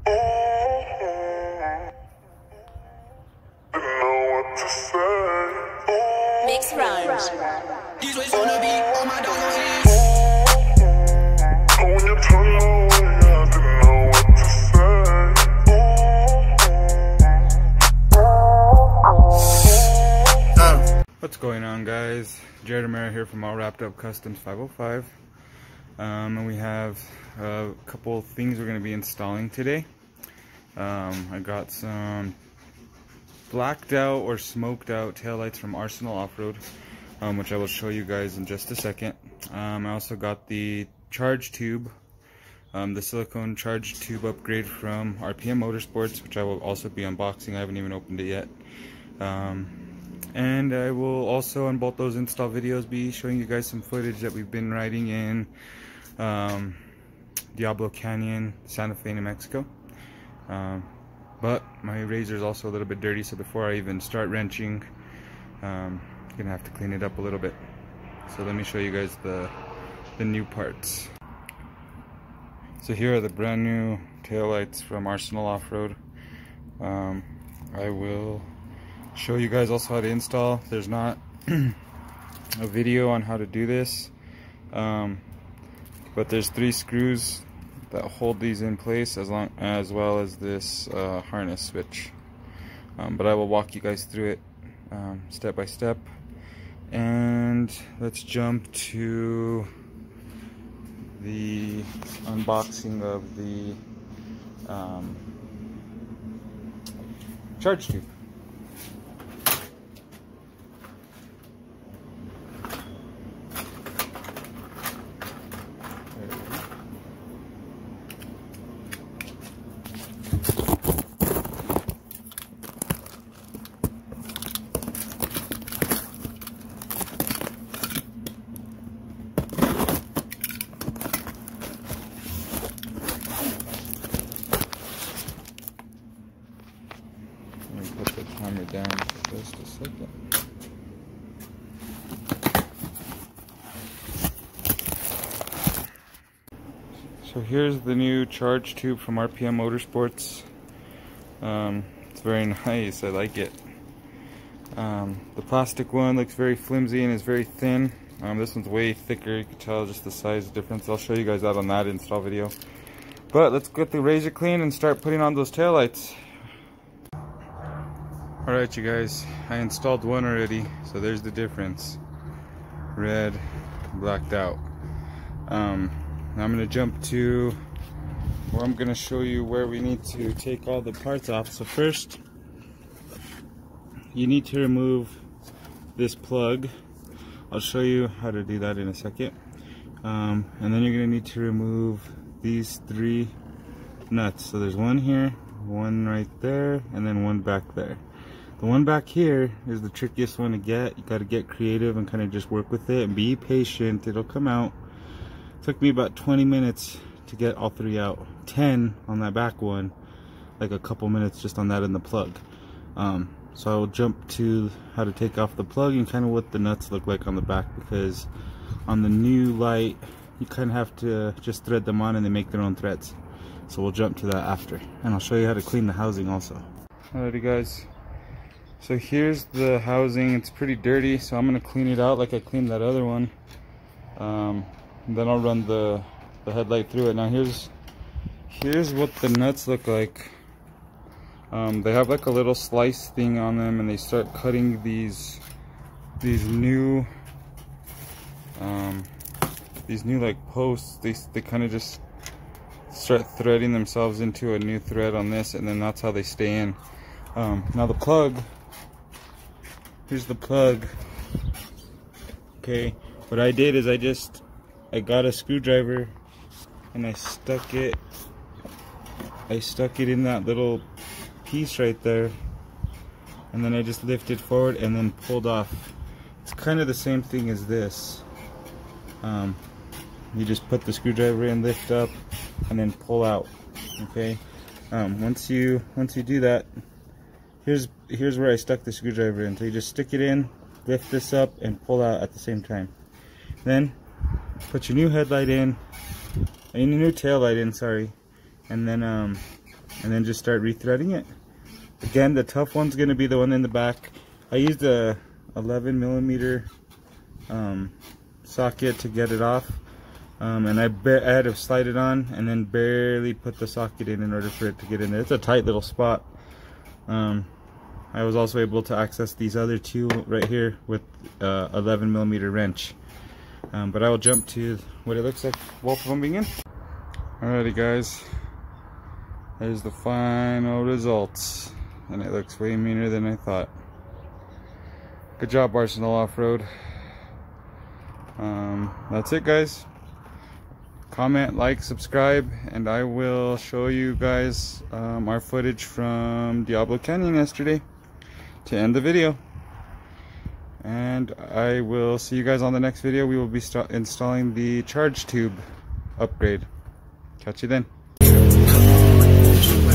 Mix rhymes. These ways on the beat, all my dogs on hit. When you turn away, I didn't know what to say. What's going on, guys? Jared Amara here from All Wrapped Up Customs 505. And we have a couple things we're going to be installing today. I got some blacked out or smoked out taillights from Arsenal Off-Road, which I will show you guys in just a second. I also got the charge tube, the silicone charge tube upgrade from RPM Motorsports, which I will also be unboxing. I haven't even opened it yet. And I will also, on both those install videos, be showing you guys some footage that we've been riding in Diablo Canyon, Santa Fe, New Mexico. But my razor is also a little bit dirty, so before I even start wrenching, I'm gonna have to clean it up a little bit. So let me show you guys the new parts. So here are the brand new taillights from Arsenal Off-Road. I will show you guys also how to install. There's not a video on how to do this, but there's 3 screws that hold these in place, as well as this harness switch. But I will walk you guys through it step by step. And let's jump to the unboxing of the charge tube. Put the timer down for just a second. So here's the new charge tube from RPM Motorsports. It's very nice, I like it. The plastic one looks very flimsy and is very thin. This one's way thicker, you can tell just the size difference. I'll show you guys that on that install video. But let's get the razor clean and start putting on those taillights. Alright you guys, I installed one already, so there's the difference. Red, blacked out. Now I'm going to jump to where I'm going to show you where we need to take all the parts off. So first, you need to remove this plug. I'll show you how to do that in a second. And then you're going to need to remove these 3 nuts. So there's one here, one right there, and then one back there. The one back here is the trickiest one to get. You got to get creative and kind of just work with it and be patient. It'll come out. It took me about 20 minutes to get all 3 out. 10 on that back one, like a couple minutes just on that and the plug. So I will jump to how to take off the plug and kind of what the nuts look like on the back, because on the new light you kind of have to just thread them on and they make their own threads. So we'll jump to that after, and I'll show you how to clean the housing also. Alrighty guys. So here's the housing. It's pretty dirty, so I'm gonna clean it out like I cleaned that other one. And then I'll run the headlight through it. Now here's what the nuts look like. They have like a little slice thing on them, and they start cutting these new like posts. They kind of just start threading themselves into a new thread on this, and then that's how they stay in. Now the plug. Here's the plug. Okay, what I did is I got a screwdriver and I stuck it in that little piece right there, and then I just lifted forward and then pulled off. It's kind of the same thing as this. You just put the screwdriver in, lift up, and then pull out. Okay. Once you do that, here's where I stuck the screwdriver in. So you just stick it in, lift this up, and pull out at the same time. Then put your new headlight in, and your new tail light in, sorry, and then and then just start rethreading it. Again, the tough one's going to be the one in the back. I used a 11 millimeter socket to get it off, and I had to slide it on and then barely put the socket in order for it to get in there. It's a tight little spot. I was also able to access these other two right here with 11 millimeter wrench. But I will jump to what it looks like both of them being in. Alrighty guys, there's the final results, and it looks way meaner than I thought. Good job, Arsenal Off-Road. That's it guys. Comment, like, subscribe, and I will show you guys our footage from Diablo Canyon yesterday to end the video. And I will see you guys on the next video. We will be installing the charge tube upgrade. Catch you then.